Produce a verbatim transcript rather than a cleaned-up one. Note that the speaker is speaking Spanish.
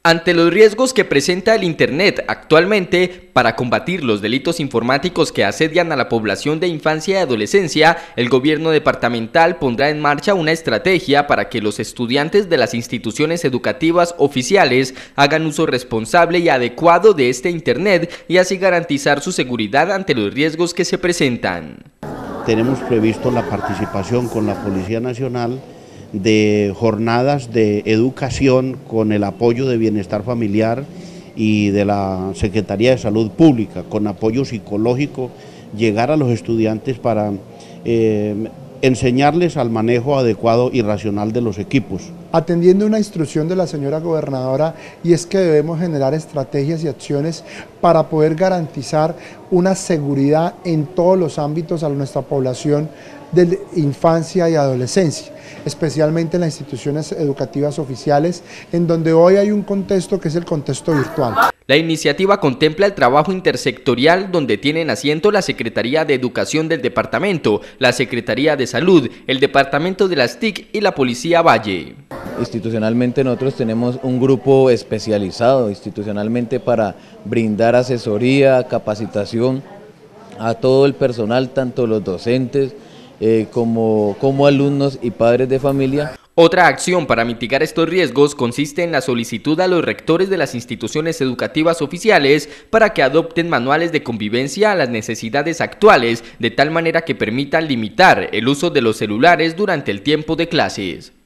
Ante los riesgos que presenta el Internet actualmente para combatir los delitos informáticos que asedian a la población de infancia y adolescencia, el gobierno departamental pondrá en marcha una estrategia para que los estudiantes de las instituciones educativas oficiales hagan uso responsable y adecuado de este Internet y así garantizar su seguridad ante los riesgos que se presentan. Tenemos previsto la participación con la Policía Nacional de jornadas de educación con el apoyo de Bienestar Familiar y de la Secretaría de Salud Pública, con apoyo psicológico, llegar a los estudiantes para eh, enseñarles al manejo adecuado y racional de los equipos. Atendiendo una instrucción de la señora gobernadora, y es que debemos generar estrategias y acciones para poder garantizar una seguridad en todos los ámbitos a nuestra población de infancia y adolescencia, especialmente en las instituciones educativas oficiales, en donde hoy hay un contexto que es el contexto virtual. La iniciativa contempla el trabajo intersectorial donde tienen asiento la Secretaría de Educación del Departamento, la Secretaría de Salud, el Departamento de las T I C y la Policía Valle. Institucionalmente nosotros tenemos un grupo especializado institucionalmente para brindar asesoría, capacitación a todo el personal, tanto los docentes eh, como, como alumnos y padres de familia. Otra acción para mitigar estos riesgos consiste en la solicitud a los rectores de las instituciones educativas oficiales para que adopten manuales de convivencia a las necesidades actuales, de tal manera que permitan limitar el uso de los celulares durante el tiempo de clases.